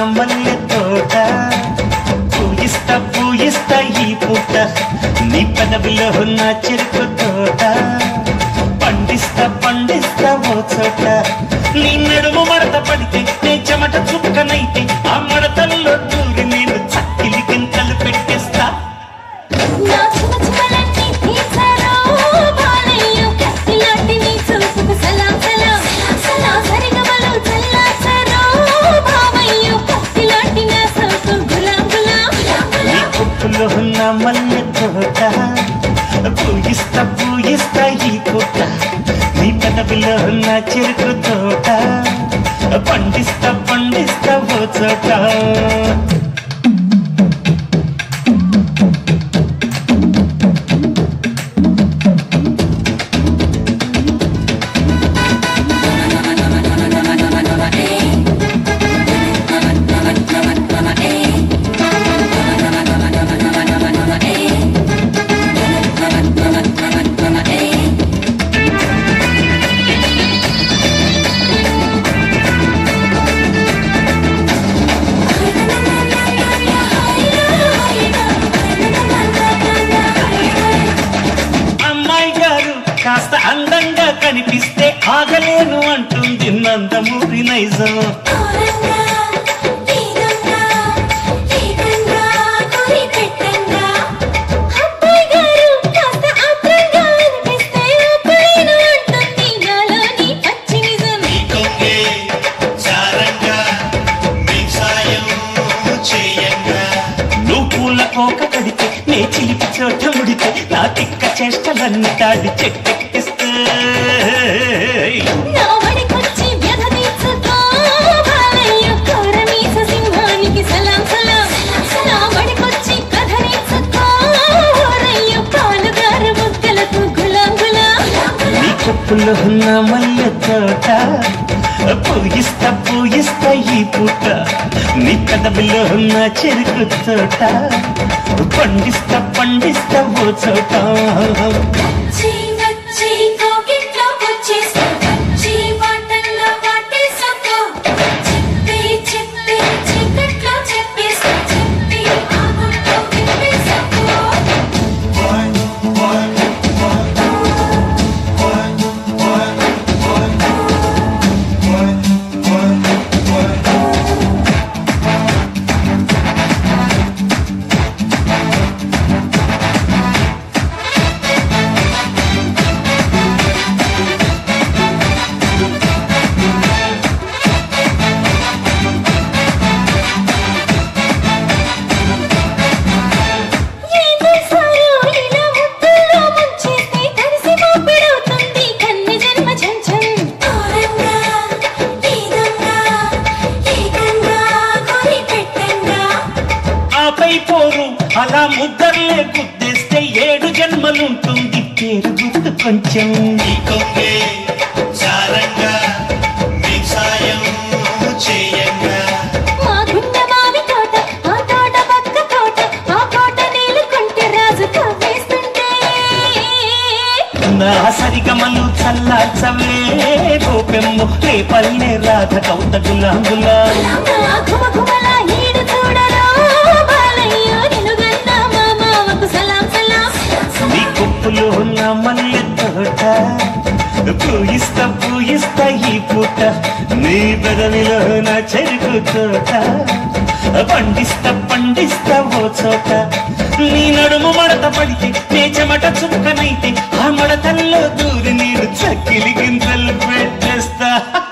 మల్లె తోట పూయిస్తా పూయిస్తా ఈ పూట నీ పెదవిలో ఉన్న చెరుకు తోట పండిస్తా పండిస్తా ఓ చోట నీ నడుము మడత పడితే నే చెమట చుక్కనైతే ఆ మడతల్లో దూరి నేను చక్కిలి గింతలు పెట్టేస్తా ఉన్న మల్లె తోట పూయిస్తా పూయిస్తా ఈ పూట నీ పెదవిలో ఉన్న చెరుకు తోట పండిస్తా పండిస్తా ఓ చోట కాస్త అందంగా కనిపిస్తే ఆగలేను అంటుంది నందమూరి నైజం నువ్వు పూల కోక కడితే నే చిలిపి చోట ముడితే నా తిక్క చేష్టలన్నీ తాడి చెట్టెక్కిస్తే నీ కొప్పులో ఉన్న మల్లె తోట పూయిస్తా పూయిస్తా ఈ పూట నీ పెదవిలో ఉన్న చెరుకు తోట పండిస్తా పండిస్తా ఓ చోట పోరు అలా ముద్దర్లే గుద్దేస్తే 7 జన్మలుంటుంది పేరు గుర్తు కొంచెం మా గుండ మావి తోట ఆ తోట పక్క తోట ఆ తోట నీళ్ళు కొంటే రాజు కవ్వేస్తుంటే నా సరిగమలు చల్లార్చవే గోపెమ్ము రేపల్లె రాధ కౌత గులాంగులా నీ కొప్పులో ఉన్న మల్లె తోట పూయిస్తా పూయిస్తా ఈ పూట నీ పెదవిలో నా చెరుకు తోట పండిస్తా పండిస్తా ఓ చోట నీ నడుము మడత పడితే నే చెమట చుక్కనైతే ఆ మడతల్లో దూరి నేను చక్కిలి గింజలు పెట్టేస్తా